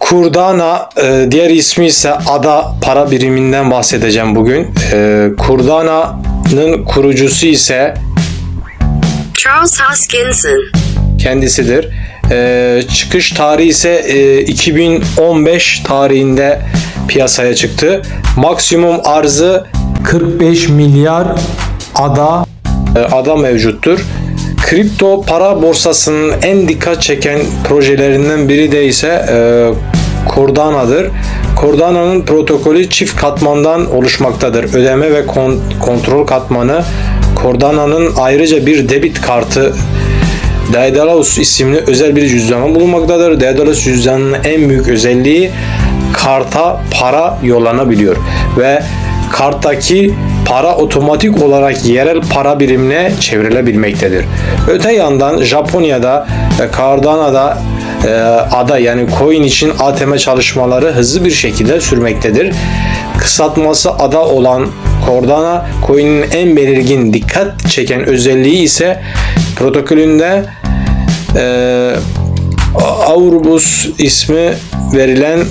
Cardano, diğer ismi ise ADA para biriminden bahsedeceğim bugün. Cardano'nun kurucusu ise Charles Hoskinson kendisidir. Çıkış tarihi ise 2015 tarihinde piyasaya çıktı. Maksimum arzı 45 milyar ADA mevcuttur. Kripto para borsasının en dikkat çeken projelerinden biri de ise Cardano'dur. Cardano'nun protokolü çift katmandan oluşmaktadır. Ödeme ve kontrol katmanı. Cardano'nun ayrıca bir debit kartı Daedalus isimli özel bir cüzdanı bulunmaktadır. Daedalus cüzdanının en büyük özelliği karta para yollanabiliyor ve karttaki para otomatik olarak yerel para birimine çevrilebilmektedir. Öte yandan Japonya'da Cardano'da ADA yani coin için ATM çalışmaları hızlı bir şekilde sürmektedir. Kısaltması ADA olan Cardano coin'in en belirgin dikkat çeken özelliği ise protokolünde Aurbus ismi verilen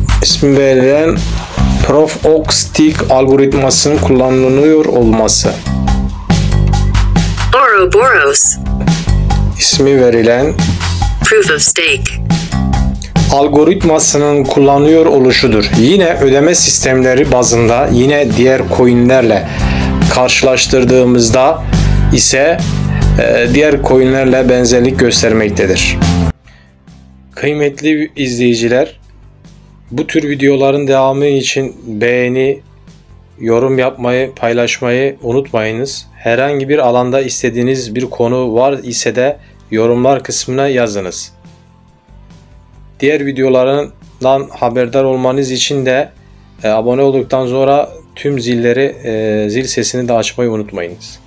Proof of Stake algoritmasının kullanılıyor olması. Ouroboros İsmi verilen Proof of Stake algoritmasının kullanılıyor oluşudur. Yine ödeme sistemleri bazında yine diğer coinlerle karşılaştırdığımızda ise diğer coinlerle benzerlik göstermektedir. Kıymetli izleyiciler, bu tür videoların devamı için beğeni, yorum yapmayı, paylaşmayı unutmayınız. Herhangi bir alanda istediğiniz bir konu var ise de yorumlar kısmına yazınız. Diğer videolarından haberdar olmanız için de abone olduktan sonra tüm zil sesini de açmayı unutmayınız.